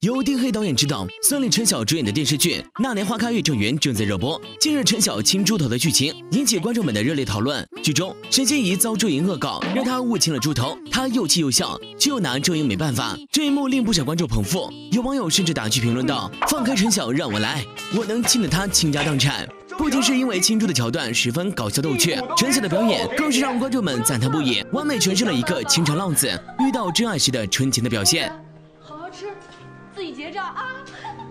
由丁黑导演执导、孙俪、陈晓主演的电视剧《那年花开月正圆》正在热播。近日，陈晓亲猪头的剧情引起观众们的热烈讨论。剧中，沈心怡遭周莹恶搞，让她误亲了猪头，她又气又笑，却又拿周莹没办法。这一幕令不少观众捧腹，有网友甚至打趣评论道：“放开陈晓，让我来，我能亲得他倾家荡产。”不仅是因为亲猪的桥段十分搞笑逗趣，陈晓的表演更是让观众们赞叹不已，完美诠释了一个情场浪子遇到真爱时的纯情的表现。 好好吃，自己结账啊！